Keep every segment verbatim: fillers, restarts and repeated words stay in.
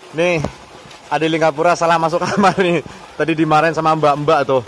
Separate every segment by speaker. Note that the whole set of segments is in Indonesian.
Speaker 1: Nih, Adi Lingapura salah masuk kamar nih. Tadi dimarahin sama mbak-mbak tuh.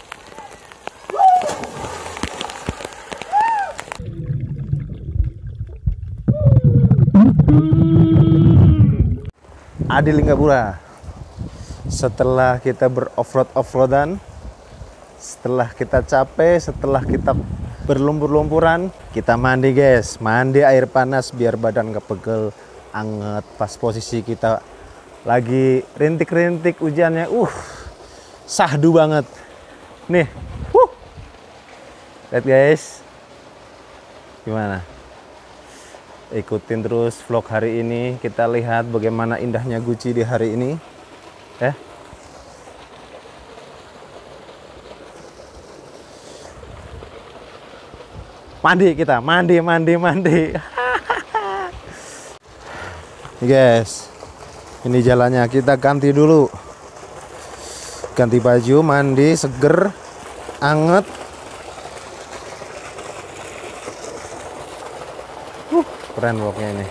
Speaker 1: Adi Lingapura. Setelah kita beroffroad offroadan, setelah kita capek, setelah kita berlumpur-lumpuran, kita mandi guys, mandi air panas biar badan gak pegel, anget. Pas posisi kita lagi rintik-rintik hujannya, uh, sahdu banget. Nih, uh, lihat guys, gimana? Ikutin terus vlog hari ini, kita lihat bagaimana indahnya Guci di hari ini, ya. Mandi kita, mandi, mandi, mandi. Guys, ini jalannya, kita ganti dulu. Ganti baju, mandi, seger, anget. Uh, keren vlognya ini.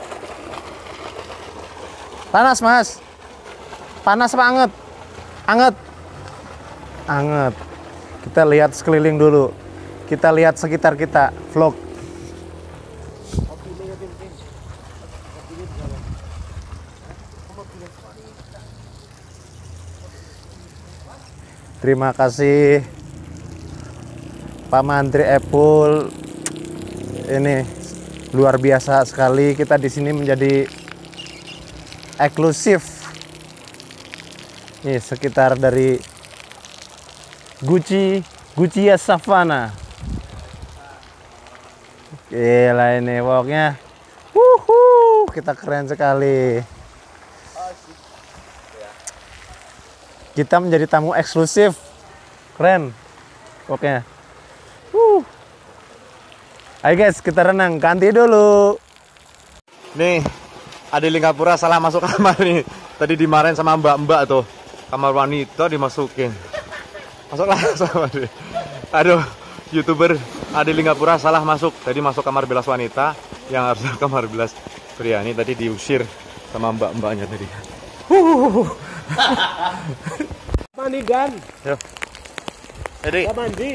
Speaker 1: Panas mas, panas apa anget? Anget, anget. Kita lihat sekeliling dulu. Kita lihat sekitar kita, vlog. Terima kasih Pak Menteri Apple. Ini luar biasa sekali, kita di sini menjadi eksklusif. Nih sekitar dari Guci, Guci ya Savana. Gila ini walknya, wuhu, kita keren sekali. Kita menjadi tamu eksklusif, keren walknya. Uh. Ayo guys, kita renang, ganti dulu. Nih, Adi Lingapura salah masuk kamar nih. Tadi dimarahin sama mbak-mbak tuh, kamar wanita dimasukin. Masuklah sama dia. Aduh, YouTuber Adi Lingapura salah masuk. Tadi masuk kamar bilas wanita, yang harusnya kamar bilas pria. Ini tadi diusir sama mbak-mbaknya tadi. Huh.
Speaker 2: Mandi gan.
Speaker 1: Yo. Jadi.
Speaker 2: Gak mandi.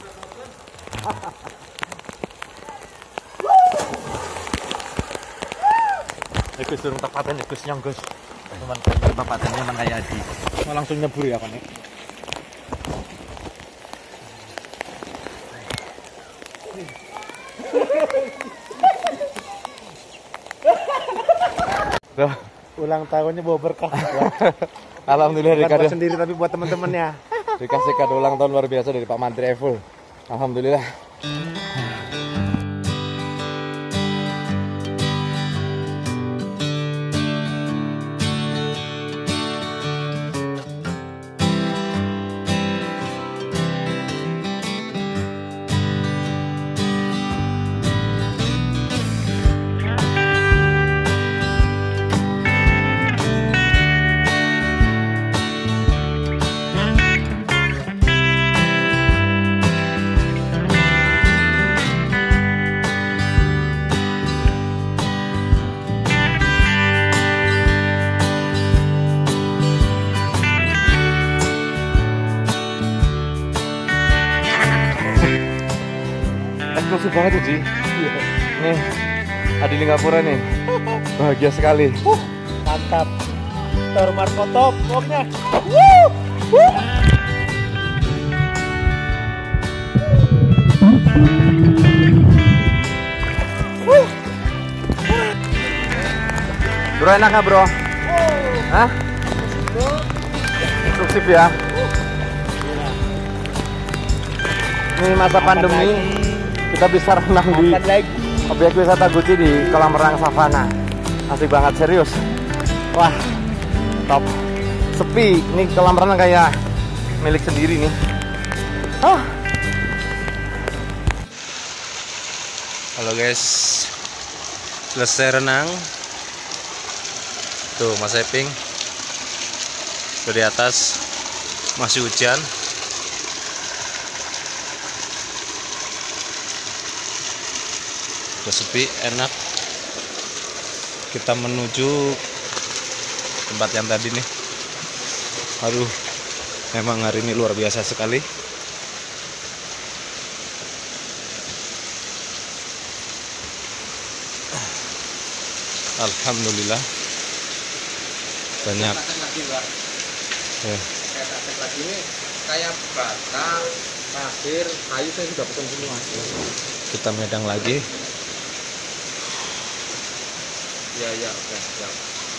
Speaker 1: Gus turun tepaten Gus nyong Gus. Cuman tepatennya man kayak Adi.
Speaker 2: Mau langsung nyebur ya kan?
Speaker 1: Tuh.
Speaker 2: Ulang tahunnya bawa berkah.
Speaker 1: Alhamdulillah
Speaker 2: dikasih sendiri tapi buat teman-temannya.
Speaker 1: Dikasih kado ulang tahun luar biasa dari Pak Menteri Apple. Alhamdulillah. Eksklusif banget tuh Ji. Nih Adi Lingapura nih, bahagia sekali.
Speaker 2: Uh, mantap. Termar foto vlognya. Wuh, wuh.
Speaker 1: Wuh. Bro enak nggak bro? Hah? Eksklusif ya. Ini masa pandemi, kita bisa renang di objek wisata Guci di kolam renang Savana. Asik banget, serius. Wah, top. Sepi, ini kolam renang kayak milik sendiri nih. Oh. Halo guys, selesai renang. Tuh Mas Eping dari atas, masih hujan. Udah sepi, enak. Kita menuju tempat yang tadi nih. Aduh, memang hari ini luar biasa sekali. Alhamdulillah banyak. Ya.
Speaker 3: Lagi ini kayak bata, pasir, kayu saya sudah pesan semua.
Speaker 1: Kita medang lagi.
Speaker 3: Ya ya oke siap.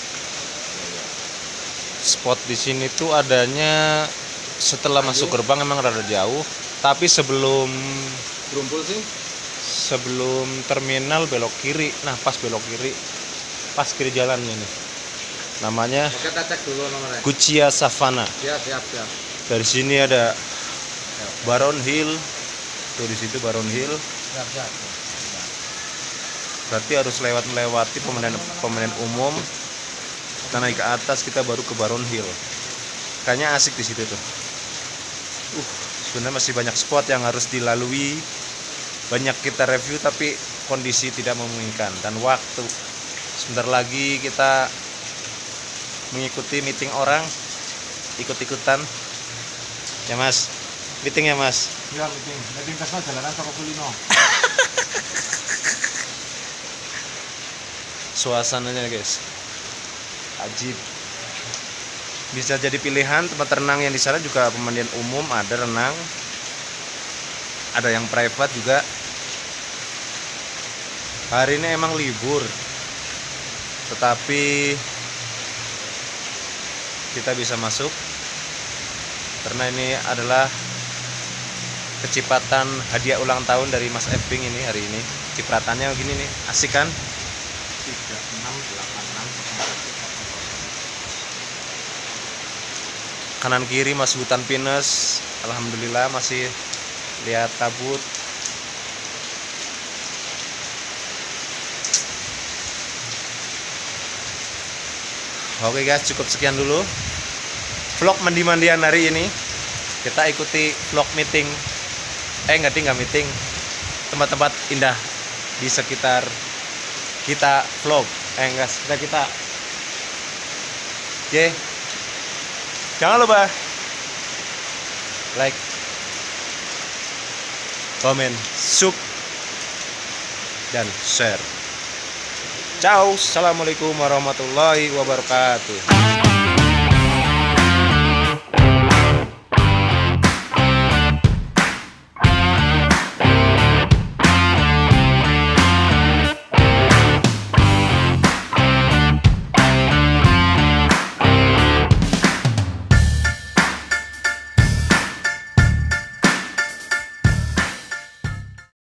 Speaker 1: Spot di sini tuh adanya setelah masuk gerbang emang rada jauh, tapi sebelum
Speaker 3: Gerumpul sih.
Speaker 1: sebelum terminal belok kiri. Nah, pas belok kiri, pas kiri jalannya nih. Namanya
Speaker 3: Oke, kita cek dulu nomornya.
Speaker 1: Gucia Savana.
Speaker 3: Siap siap siap.
Speaker 1: Dari sini ada Baron Hill. Tuh di situ Baron Hill.
Speaker 3: Siap siap.
Speaker 1: Berarti harus lewat melewati pemandian pemandian umum. Kita naik ke atas, kita baru ke Baron Hill. Kayaknya asik di situ tuh. Uh, sebenarnya masih banyak spot yang harus dilalui. Banyak kita review tapi kondisi tidak memungkinkan dan waktu. Sebentar lagi kita mengikuti meeting orang, ikut-ikutan. Ya Mas, meeting ya Mas.
Speaker 2: Ya meeting, meeting kasno jalanan toko kulino.
Speaker 1: Suasananya guys, ajib. Bisa jadi pilihan tempat renang yang di sana juga pemandian umum, ada renang, ada yang private juga. Hari ini emang libur, tetapi kita bisa masuk karena ini adalah kecipatan hadiah ulang tahun dari Mas Eping ini hari ini. Cipratannya begini nih, asik kan?
Speaker 2: tiga enam delapan enam.
Speaker 1: Kanan kiri masih hutan pinus. Alhamdulillah masih lihat kabut. Oke guys, cukup sekian dulu vlog mandi-mandian hari ini. Kita ikuti vlog meeting. Eh nggak tinggal meeting. Tempat-tempat indah di sekitar kita vlog. Eh enggak, kita kita. Oke. Jangan lupa like, komen, sub, dan share. Ciao, assalamualaikum warahmatullahi wabarakatuh.